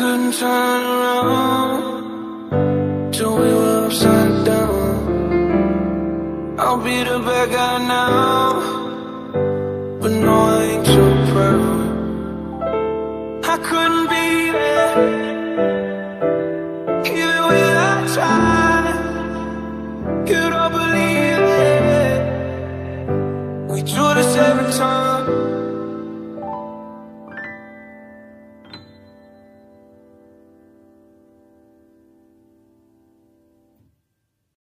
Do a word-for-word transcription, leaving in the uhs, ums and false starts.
couldn't turn around till we were upside down. I'll be the bad guy now, but no, I ain't too proud. I couldn't be there, even when I tried. You don't believe it. We do this every time.